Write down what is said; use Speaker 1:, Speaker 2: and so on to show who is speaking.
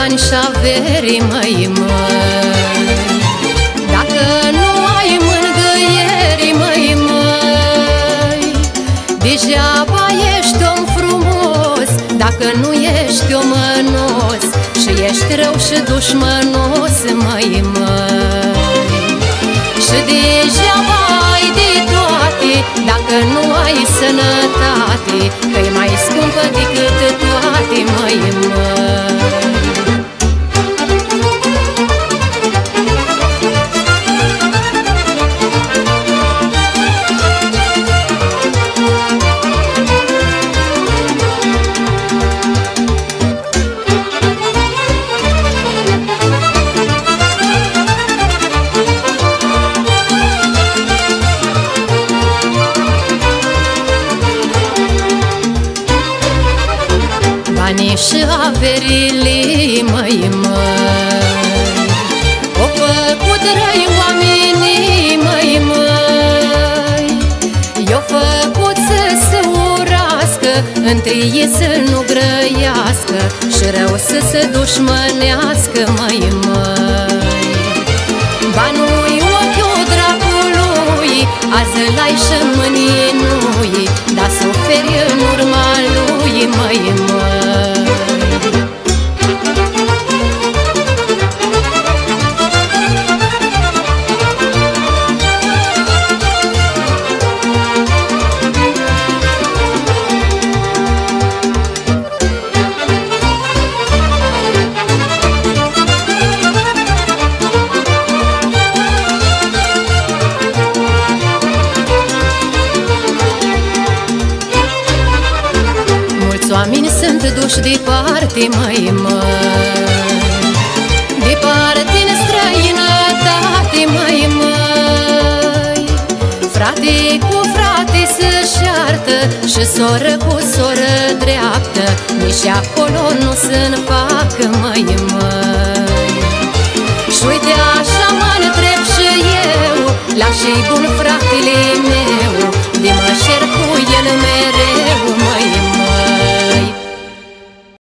Speaker 1: bani și averi, măi, măi. Dacă nu ai mângâieri, măi, măi, degeaba ești om frumos, dacă nu ești omănos și ești rău și dușmănos, măi, măi. Și degeaba ai de toate dacă nu ai sănătate, că-i mai scumpă decât toate, măi, măi. Banii și averile, măi, măi, au făcut răi oamenii, măi, măi. I-au făcut să se urască, între ei să nu grăiască și rău să se dușmănească, măi, măi. Banul-i ochiul dracului, azi l-ai și mâine nu-i, dar suferi în urma lui, măi, măi. Oamenii sunt duși departe, măi, măi, departe în străinătate, măi, măi. Frate cu frate se șartă și soră cu soră dreaptă, nici acolo nu se împacă, măi, măi. Și uite așa mă întreb și eu, la și bun fratele